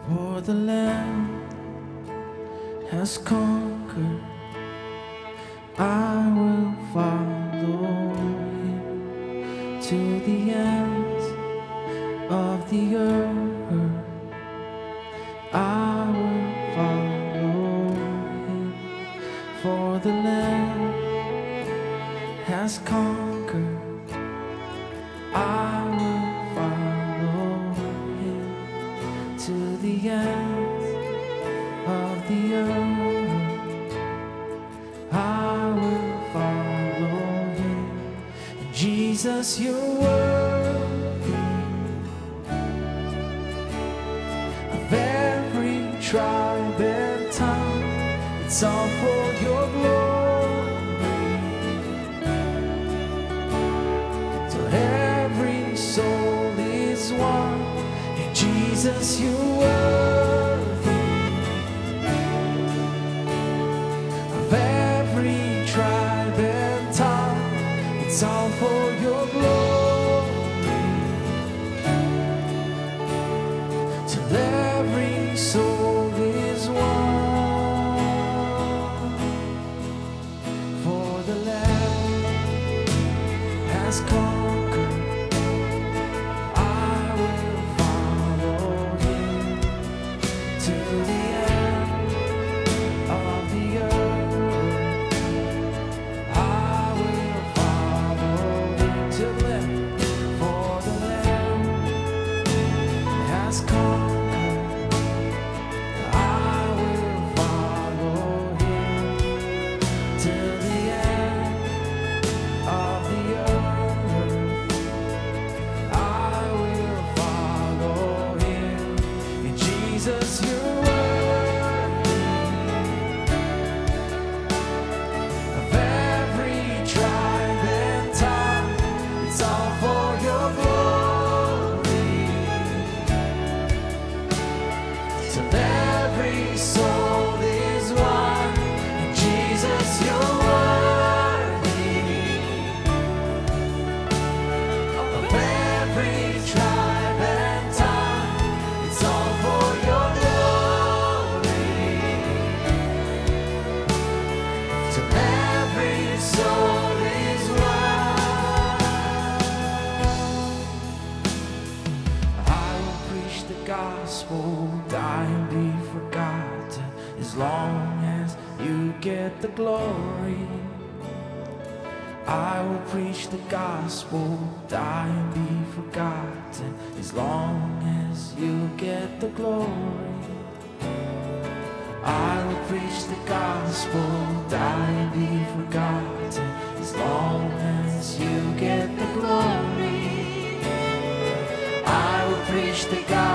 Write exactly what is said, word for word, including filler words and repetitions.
For the Lamb has conquered, I will follow him to the ends of the earth. I will follow him, for the Lamb has conquered. I will follow him to the ends of the earth. I will follow him. And Jesus, you're worthy of every tribe and tongue. It's all for your glory, till every soul is one. And Jesus, you're worthy of every tribe and tongue. It's all for your glory, till every soul is one. For the Lamb has conquered, I will follow him to the end of the earth. I will follow him to the end. For the Lamb has conquered, I will follow him to the end of the earth. I will follow him. And Jesus, you're worthy of every tribe and tongue. It's all for your glory, till every soul is one. And Jesus, you're worthy of every tribe and tongue. It's all for your glory, till every soul is one. I will preach the gospel, die and be forgotten, as long as you get the glory. I will preach the gospel, die and be forgotten, as long as you get the glory. I will preach the gospel, die and be forgotten, as long as you get the glory. I will preach the gospel.